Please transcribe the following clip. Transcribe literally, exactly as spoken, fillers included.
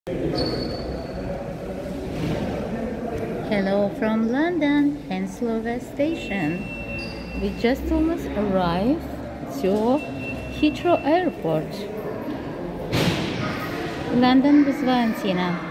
Hello from London, Henslow Station. We just almost arrived to Heathrow Airport. London with Valentina.